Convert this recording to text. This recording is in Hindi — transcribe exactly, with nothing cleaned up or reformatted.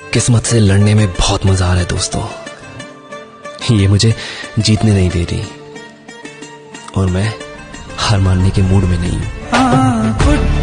किस्मत से लड़ने में बहुत मजा आ रहा है दोस्तों। ये मुझे जीतने नहीं दे रही और मैं हार मानने के मूड में नहीं हूं।